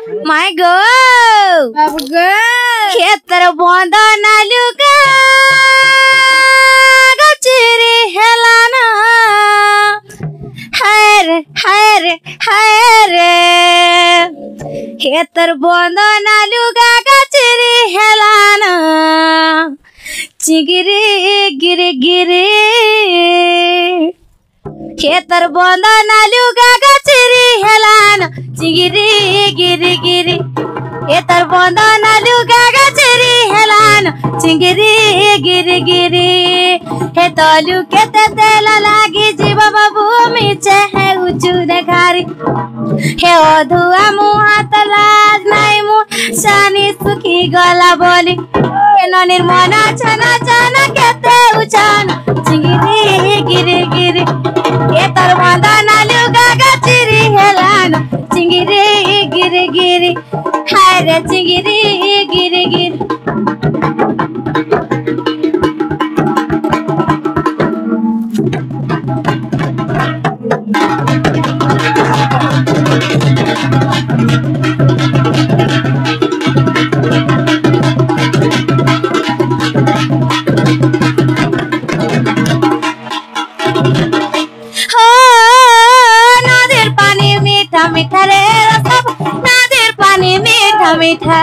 my go बाबू गो खेतर बंधन लुगा गचरी हेलाना हरे हरे हरे खेतर बंधन लुगा गचरी हेलाना चिगिरी गिरी गिरी खेतर बंधन लुगा गचरी हेलाना चिगिरी गिरी गिरी खेतर बंधन लुगा गचरी हेलाना चिगिरी गिरी गिरी हे तलु केते तेल लागी जीव भूमि चहे उचु देखारी हे अधुआ मुहात लाज नाई मु सानी सुखी गला बोली निर्मल छना छना केते उछान चिगिरी गिरी गिरी खेतर बंधन लुगा गचरी हेलाना चिगिरी गिरी गिरी हाय रे चिगिरी गिरी गिरी मीठा रे सब नदीर पानी मीठा मीठा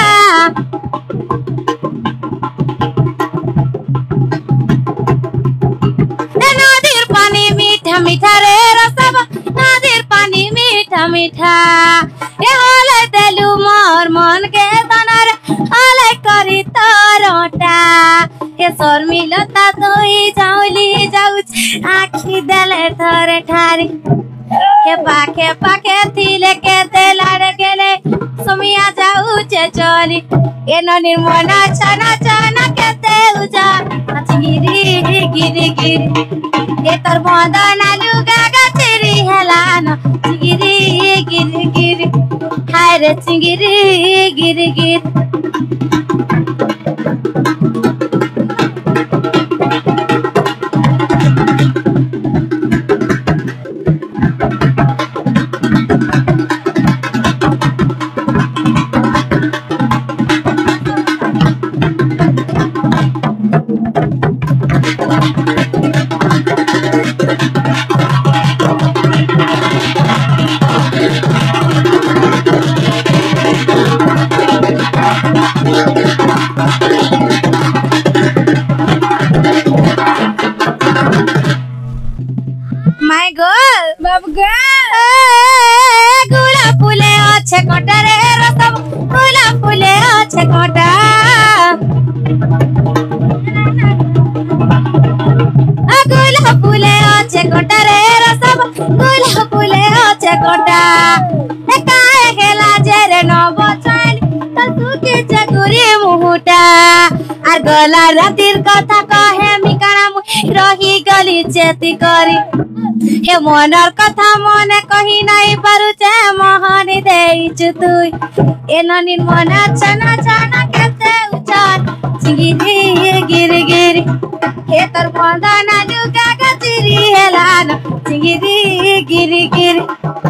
नदीर पानी मीठा मीठा रे सब नदीर पानी मीठा मीठा ए होले देलु मोर मन के तनर होले करी तरोटा ए शर्मिलता तोई जाउली जाउछ आखी देले थरे ठारी हे पाखे थिले केते लाड़ गेले समिया जाउचे चली ए निर्मल छना छना केते उजा चिगिरी गिरी गिरी खेतर बंधन लुगा गचरी हेलाना चिगिरी गिरी गिरी हाय रे चिगिरी गिरी गिरी माय गर्ल बाबू गो गुला फुले अच्छे कोटा रे सब गुला फुले अच्छे कोटा गुला फुले अच्छे कोटा रे सब गुला फुले अच्छे कोटा ए काहे गेला जेरे न बचाली त सुके चकुरी मुहुटा आर गला रातिर कथा कहे मिकाना मु रही गली चेती करी हे मनर कथा मने कही नहीं पारुचे मोहनी देइछु तुई ए निर्मल छना छना केते उछान चिगिरी गिरी गिरी खेतर बंधन लुगा गचरी हेलाना चिगिरी गिरी गिरी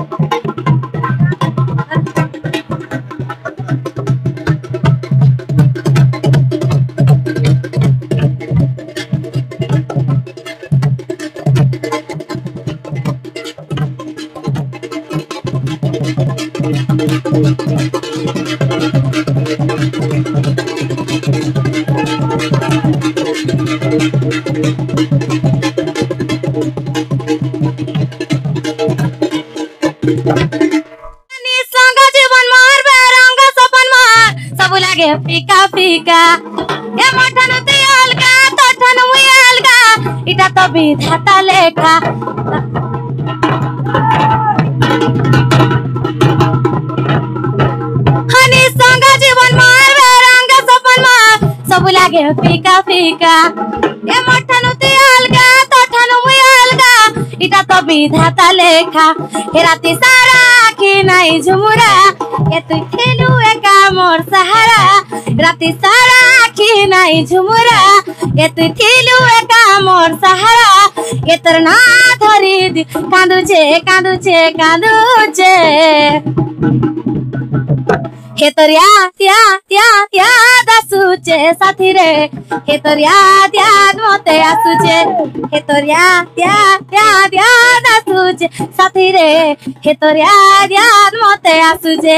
फीका फीका ए मठन तियल का तठन मुयल का इटा तो विधाता लेखा हनी संग जीवन मार रंग सपन मा सब लागे फीका फीका ए मठन तियल का तठन मुयल का इटा तो विधाता लेखा हे राती सारा आखी नहीं झुमुरा ए तू खेलू एका मोर सहारा राती सारा आखी नहीं झुमुरा ए तू थिलु एका मोर सहारा ए तर ना धरी दी कांदुचे कांदुचे कांदुचे हे तोर याद आसुचे साथी रे हे तोर याद मते आसुचे हे तोर याद आसुचे साथी रे हे तोर याद मते आसुचे